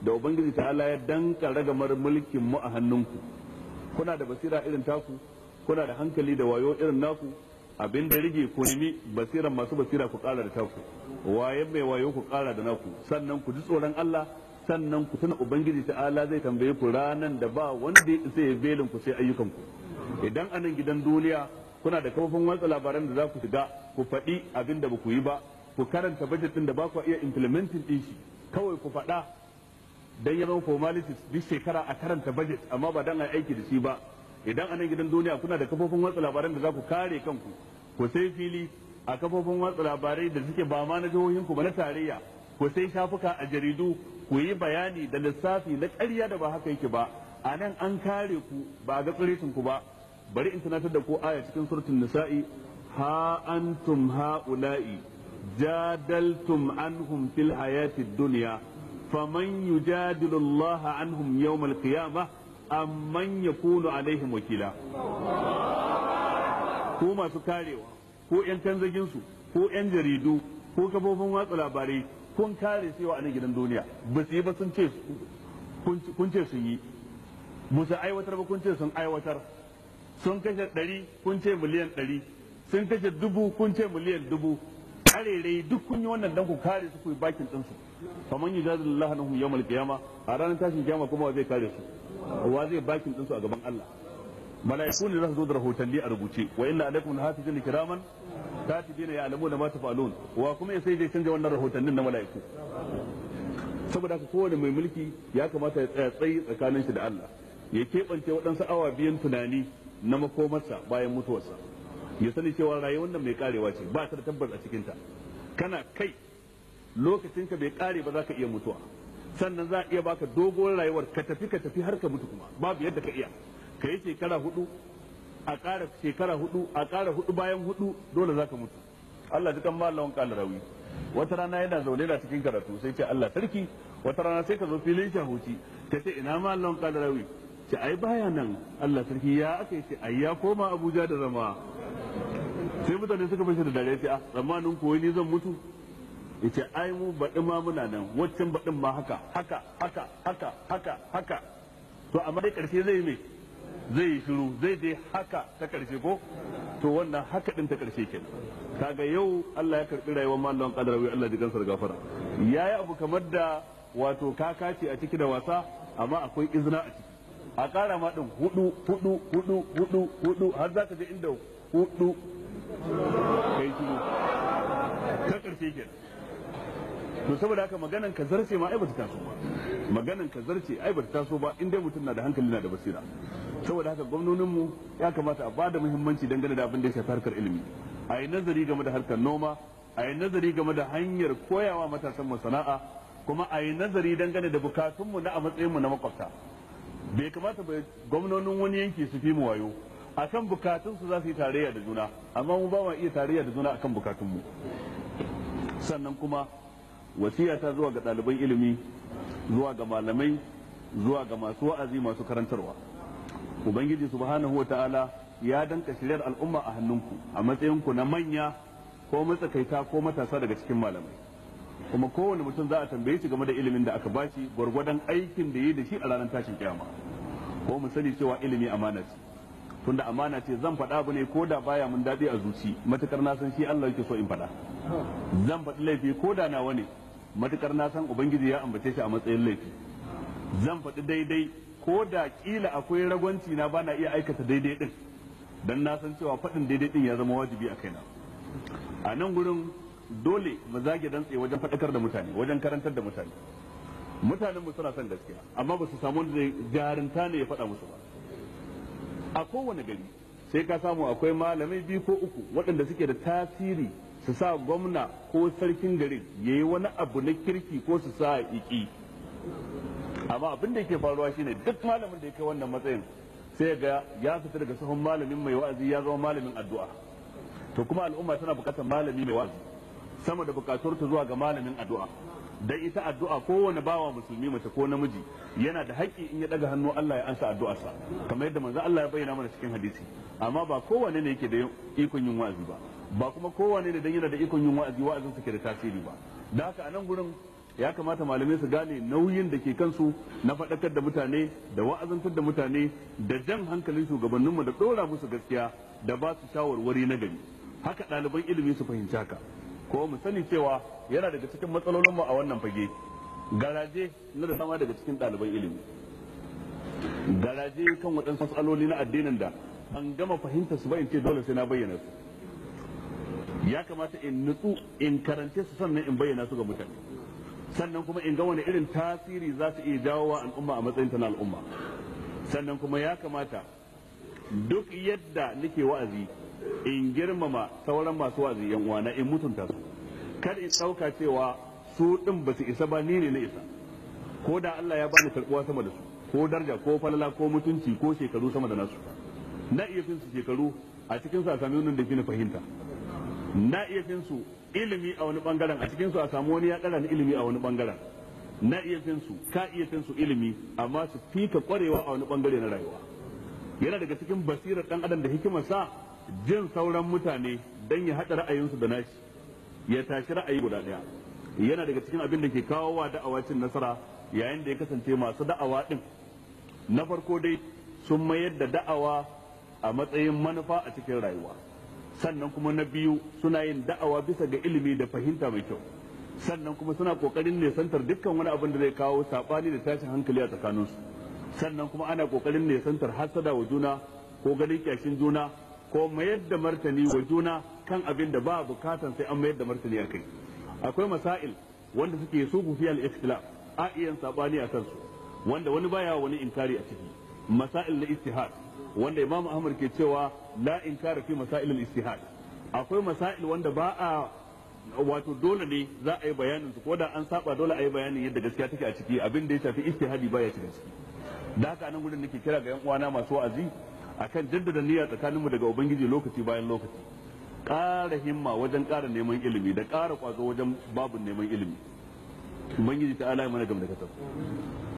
da ubangiji ta'ala ya danka ragamar mulkin mu a hannunku. Kuna da basira irin taku, kuna da hankali da wayo irin naku, abin da rige ku nemi basiran masu basira ku kara da taku, waye mai wayo ku kara da naku, sannan ku ji tsoron Allah, sannan ku tuna ubangiji ta'ala zai tambaye ku ranan da ba wanda ya isa ya belin ku sai ayyukan ku. Idan anan gidan duniya kuna da kafofin watsa labaran da za ku shiga ku faɗi abin da ba ku yi ba, ku karanta budget din da ba ku iya implementing din shi, kawai ku faɗa dan ya zama formalities duk shekara a karanta budget amma ba dan a aiki da shi ba. Idan anan gidan duniya kuna da kafofin watsa labaran da za ku kare kanku, ku sai fili a kafofin watsa labarai da suke ba ma na jihohinku ba na tarayya, ku sai shafuka a jaridu ku yi bayani da lissafi na ƙarya da ba haka yake ba. A nan an kare ku ba a ga tsiretin ku ba. Bari in tunatar da ku aya cikin suratul nisa'i, ha antum haula'i jadaltum anhum fil hayatid dunya faman yujadilu Allah anhum yawmal qiyamah amman yakunu alaihim wakila. Ko masu karewa, ko yan kanzagin su, ko yan jaridu, ko kafofin watsa labarai, kun kare su a nan gidan duniya, ba su yi ba sun ce kun ce sun yi, ba su aiwatar ba kun ce sun aiwatar, sun kashe 100 kun ce miliyan 100, sun kashe 1000 kun ce miliyan 1000, karerai duk kun yi wannan dan ku kare su ku yi bakin ɗinsu. faman yujadilullah anhum yawmal qiyama, a ranar tashin kiyama kuma wa zai kare su, wa zai bakin ɗinsu a gaban Allah. mala'iku ne za su zo da rahotanni a rubuce, wa inna alaikum hafizin kiraman katibina ya'lamuna ma taf'alun, wa kuma sai zai canja wannan rahotannin na mala'iku. saboda haka kowane mai mulki ya kamata ya tsaya tsayi tsakanin shi da Allah, ya keɓance waɗansu awa biyan tunani na makomarsa bayan mutuwarsa, ya sani cewa rayuwar nan mai karewa ce, ba ta da tabbas a cikinta. kana kai lokacinka bai kare ba za ka iya mutuwa, sannan za a iya baka dogon rayuwar ka tafi har ka mutu, kuma babu yadda ka iya. ka yi shekara 4 a ƙara shekara 4 a ƙara 4 bayan 4 dole za ka mutu. Allah ji kan mallawan kalarawi wata rana yana zaune da cikin karatu sai ce Allah sarki, wata rana sai ka zo filin shahuci ka ce ina mallawan kalarawi, ce ai baya nan. Allah sarki ya aka ce ai ya koma Abuja da zama. sai mutane suka bashi da dare ce a zamanin koyi ni zan mutu, yace ai mu baɗi ma muna nan, waccan baɗin ma haka haka haka haka haka haka. to amma dai ƙarshe zai mai zai yi shiru, zai je haka ta karshe ko to wannan haka din ta karshe kenan. kaga yau Allah ya karbi rayuwar mallan kadarawi, Allah ji gansar gafara, yayi abu kamar da wato kakaci a ciki da wasa, amma akwai izina a ciki. a kara ma din hudu har za ka je inda hudu kai shiru ta karshe kenan. to saboda haka maganan ka zarce ma ai bata taso ba, maganan ka zarce ai bata taso ba in dai mutum na da hankali na da basira. saboda haka gwamnoninmu ya kamata a bada muhimmanci dangane da abin da ya shafi harkar ilimi, a yi nazari game da harkar noma, a yi nazari game da hanyar koyawa matasan mu sana'a, kuma a yi nazari dangane da bukatunmu na a matsayinmu na makwabta. bai kamata ba gwamnonin wani yanki su fi mu wayo akan bukatunsu za su yi tarayya da juna, amma mu ba ma iya tarayya da juna akan bukatunmu. sannan kuma wasiya ta zuwa ga ɗaliban ilimi, zuwa ga malamai, zuwa ga masu wa'azi, masu karantarwa. ubangiji subhanahu wata'ala ya danka shiryar al'umma a hannunku a matsayinku na manya ko matsakaita ko matasa daga cikin malamai, kuma kowane mutum za a tambaye shi game da ilimin da aka bashi gwargwadon aikin da yi da shi a ranar tashin kiyama. ko mu sani cewa ilimi amana ce, tunda amana ce zan faɗa abu ne ko da baya mun daɗi a zuci, matukar na san shi Allah yake so in faɗa. zan faɗi laifi ko da nawa ne, matukar na san ubangiji ya ambace shi a matsayin laifi. zan faɗi daidai ko da kila akwai ragwanci na bana iya aikata daidai din, dan na san cewa faɗin daidai din ya zama wajibi a kaina. a nan gurin dole mu zage dantse wajen faɗakar da mutane, wajen karantar da mutane. mutanen mu suna son gaskiya amma ba su samu wanda jarinta ne ya faɗa musu ba. a kowane gari sai ka samu akwai malamai 2 ko 3 waɗanda suke da tasiri su sa gwamna ko sarkin garin yayi wani abu na kirki ko su sa iki. amma abin da yake faruwa shine duk malamin da ya kai wannan matsayin sai ga ya fita daga sahun malamin mai wa'azi ya zama malamin addu'a. to kuma al'umma tana bukatar malami mai wa'azi sama da bukatar ta zuwa ga malamin addu'a. dan ita addu'a kowane bawa musulmi mace ko namiji yana da haƙƙi in ya daga hannu Allah ya ansa addu'arsa, kamar yadda manzo Allah ya bayyana mana cikin hadisi. amma ba kowane ne yake da ikon yin wa'azi ba kuma kowane ne dan yana da ikon yin wa'azi wa'azin sa ke da tasiri ba. da haka a nan gurin ya kamata malamai su gane nauyin da ke kansu na faɗakar da mutane da wa'azantar da mutane da jan hankalin shugabanninmu da ɗora musu gaskiya da ba su shawarwari na gari. Haka ɗaliban ilimi su fahimci haka, ko mu sani cewa yana daga cikin matsalolinmu a wannan fage garaje na da dama daga cikin ɗaliban ilimi, garaje kan waɗansu matsaloli na addinin da ban gama fahimta su ba in ce dole sai na bayyana su. Ya kamata in nutsu in karance su sannan in bayyana su ga mutane, sannan kuma in ga wani irin tasiri za su iya jawo wa al'umma a matsayin ta na al'umma. Sannan kuma ya kamata duk yadda nake wa'azi in girmama sauran masu wa'azi yan uwana, in mutunta su, kar in ɗauka cewa su ɗin ba su isa ba, ni ne na isa, ko da Allah ya bani karɓuwa sama da su, ko daraja ko falala ko mutunci ko shekaru sama da nasu. Na iya fin su shekaru a cikin su a sami wani da fi na fahimta, na iya fin su ilimi a wani bangaren a cikin su a samu wani ya ɗara ni ilimi a wani bangaren, na iya fin su ka iya fin su ilimi amma su fi ka kwarewa a wani bangare na rayuwa. Yana daga cikin basirar ɗan adam da hikimarsa jin sauran mutane don ya haɗa ra'ayinsu da nashi ya tashi ra'ayi guda ɗaya. Yana daga cikin abin da ke kawo wa da'awa cin nasara yayin da ya kasance masu da'awa ɗin na farko dai sun mayar da da'awa a matsayin manufa a cikin rayuwa, sannan kuma na biyu suna yin da'awa bisa ga ilimi da fahimta mai kyau, sannan kuma suna kokarin nesantar dukkan wani abin da zai kawo saɓani da tashin hankali a tsakaninsu, sannan kuma ana kokarin nesantar hasada wa juna ko ganin kyashin juna ko mayar da martani wa juna kan abin da ba bukatan sai an mayar da martani a kai. Akwai masail wanda suke sufu fi al-ikhtilaf a iya sabani a kansu wanda wani baya wani inkari a ciki, masail na istihad wanda Imam Ahmad ke cewa la inkara fi masail al-istihad. Akwai masail wanda ba a wato dole ne za a yi bayanin su, ko da an saba dole a yi bayanin yadda gaskiya take a ciki, abin da ya shafi istihadi baya cikin ciki. Da haka nan gudun nake kira ga yan uwana masu wa'azi akan jaddada niyya tsakaninmu daga ubangiji lokaci bayan lokaci, ƙara himma wajen ƙara neman ilimi da ƙara ƙwazo wajen babu neman ilimi. Ubangiji ta ala mana gam da kasar.